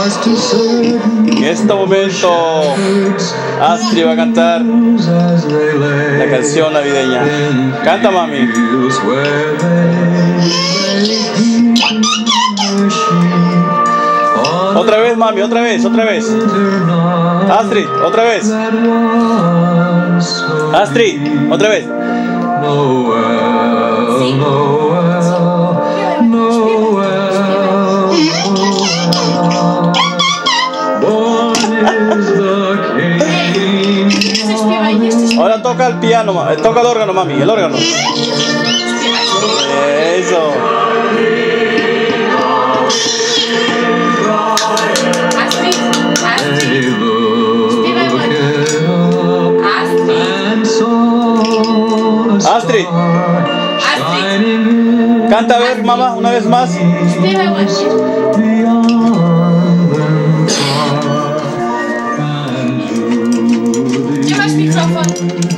En este momento, Astrid va a cantar la canción navideña. Canta, mami. Otra vez, mami, otra vez. Astrid, otra vez. Astrid, otra vez. Ahora toca el piano, toca el órgano, mami, el órgano. Eso. Astrid. Canta a ver, mamá, una vez más. Gdzie masz mikrofon?